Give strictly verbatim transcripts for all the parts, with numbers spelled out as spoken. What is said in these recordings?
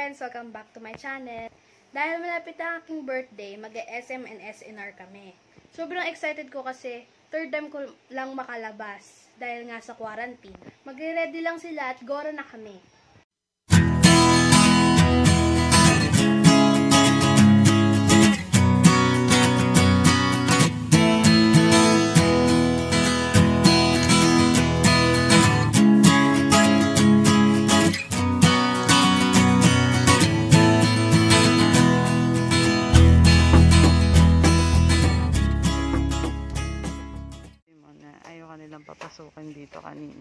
friends! Welcome back to my channel. Dahil malapit ang aking birthday, mag-S M and S N R kami. Sobrang excited ko kasi third time ko lang makalabas dahil nga sa quarantine. Magre-ready lang sila at gora na kami. Papasukan dito kanina.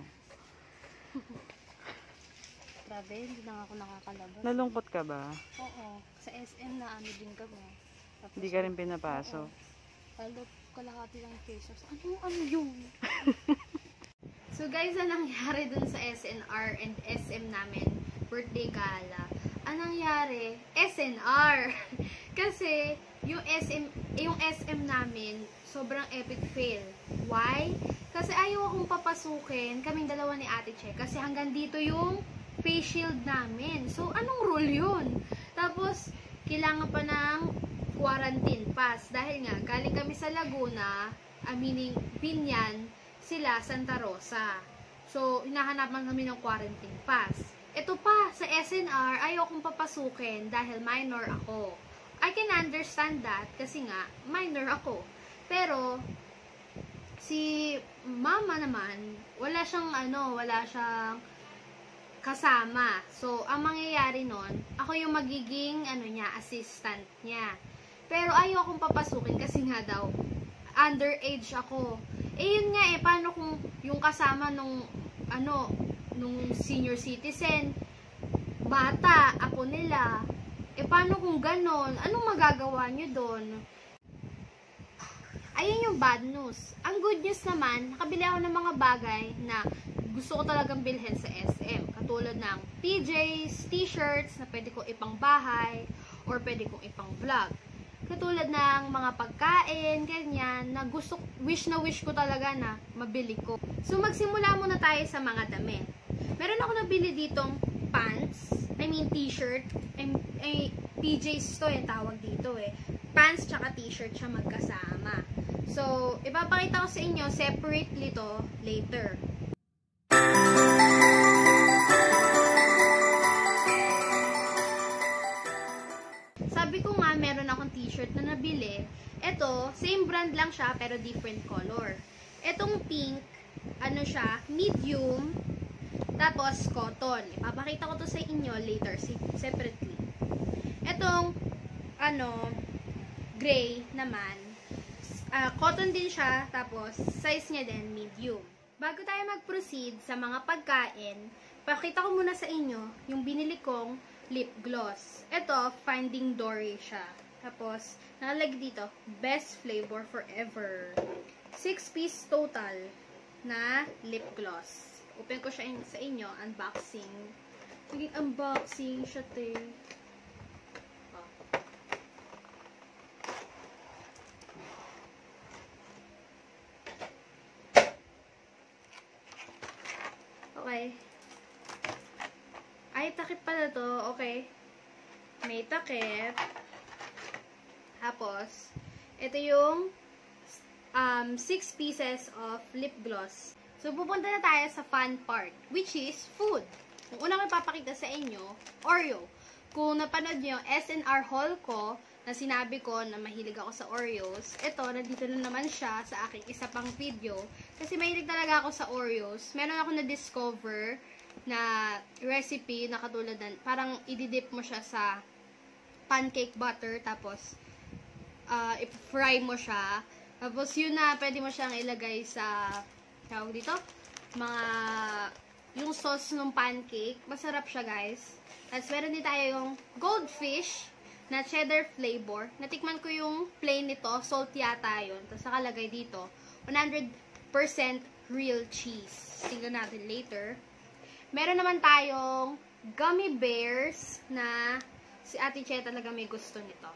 Grabe, hindi na ako nakakalabas. Nalungkot ka ba? Oo. Sa S M na ano din kami. Tapos, hindi ka rin pinapasok? Lalo kalahati lang pesos. Ano, ano yun? So guys, anong nangyari dun sa S N R and S M namin? Birthday gala. Anong nangyari? S N R! Kasi, yung S M, yung S M namin, sobrang epic fail. Why? Kasi ayaw akong papasukin, kaming dalawa ni Ate Che, kasi hanggang dito yung face shield namin. So, anong rule yun? Tapos, kailangan pa ng quarantine pass. Dahil nga, galing kami sa Laguna, uh, meaning Binyan, sila Santa Rosa. So, hinahanapan kami ng quarantine pass. Ito pa, sa S N R, ayaw akong papasukin dahil minor ako. I can understand that, kasi nga, minor ako. Pero, si mama naman, wala siyang ano, wala siyang kasama. So, ang mangyayari nun, ako yung magiging ano niya, assistant niya. Pero ayaw akong papasukin kasi nga daw, underage ako. Eh yun nga eh, paano kung yung kasama nung, ano, nung senior citizen, bata, ako nila, eh paano kung ganon? Anong magagawa nyo doon? Ayun yung bad news. Ang good news naman, nakabili ako ng mga bagay na gusto ko talagang bilhin sa S M. Katulad ng P Js, t-shirts na pwede kong ipang bahay or pwede kong ipang vlog. Katulad ng mga pagkain, ganyan, na gusto, wish na wish ko talaga na mabili ko. So magsimula muna tayo sa mga damit. Meron ako nabili ditong pants, I mean t-shirt, ay, P Js to yung tawag dito eh. Pants tsaka t-shirt siya magkasama. So, ipapakita ko sa inyo separately to later. Sabi ko nga, meron akong t-shirt na nabili. Ito, same brand lang siya, pero different color. Itong pink, ano siya, medium, tapos cotton. Ipapakita ko to sa inyo later, separately. Itong, ano, gray naman, Uh, cotton din siya, tapos size niya din medium. Bago tayo mag-proceed sa mga pagkain, pakita ko muna sa inyo yung binili kong lip gloss. Ito, Finding Dory siya. Tapos, nakalagay dito, best flavor forever. six piece total na lip gloss. Open ko siya sa inyo, unboxing. Naging unboxing siya, te. Okay. Ay, takip pala to. Okay. May takip. Tapos, ito yung um, six pieces of lip gloss. So, pupunta na tayo sa fun part, which is food. Kung unang ipapakita sa inyo, Oreo. Kung napanood nyo yung S N R haul ko, na sinabi ko na mahilig ako sa Oreos, ito, nandito na naman siya sa aking isa pang video. Kasi mahilig talaga ako sa Oreos. Meron ako na-discover na recipe na katulad na, parang ididip mo siya sa pancake butter, tapos uh, i-fry mo siya. Tapos yun na, pwede mo siyang ilagay sa, tawag dito, mga, yung sauce ng pancake. Masarap siya, guys. Tapos meron din tayo yung goldfish, na cheddar flavor. Natikman ko yung plain nito. Salt yata yun. Tapos nakalagay dito, one hundred percent real cheese. Tingnan natin later. Meron naman tayong gummy bears na si Ate Che talaga may gusto nito.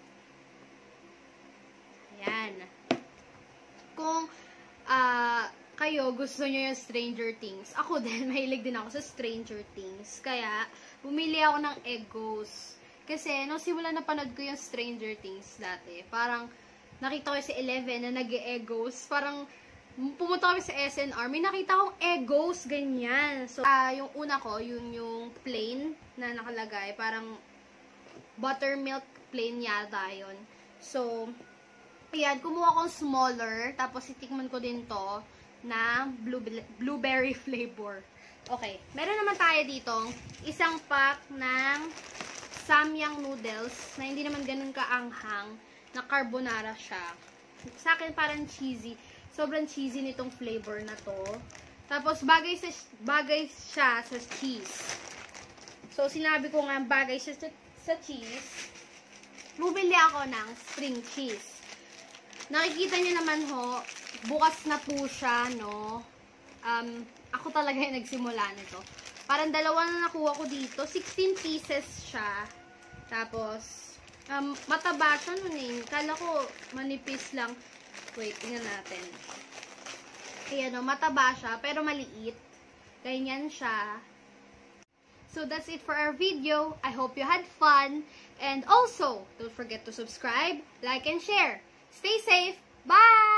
Ayan. Kung uh, kayo gusto nyo yung Stranger Things. Ako din, mahilig din ako sa Stranger Things. Kaya, bumili ako ng Eggos. Kasi, nung simula na panood ko yung Stranger Things dati, parang, nakita ko si Eleven na nag-e-Eggos. Parang, pumunta kami sa S N R, may nakita akong Eggos, ganyan. So, uh, yung una ko, yun yung plain na nakalagay. Parang, buttermilk plain yata yun. So, ayan, kumuha akong smaller. Tapos, itikman ko din to na blue, blueberry flavor. Okay, meron naman tayo dito isang pack ng samyang noodles na hindi naman ganun kaanghang, na carbonara siya. Sa akin, parang cheesy. Sobrang cheesy nitong flavor na to. Tapos, bagay, sa, bagay siya sa cheese. So, sinabi ko nga, bagay siya sa, sa cheese. Bumili ako ng string cheese. Nakikita niyo naman ho, bukas na po siya, no? Um, ako talaga yung nagsimula nito. Parang dalawa na nakuha ko dito. sixteen pieces siya. Tapos, um, mataba siya nun eh. Kala ko, manipis lang. Wait, tingnan natin. Ayan o, mataba siya, pero maliit. Ganyan siya. So, that's it for our video. I hope you had fun. And also, don't forget to subscribe, like, and share. Stay safe. Bye!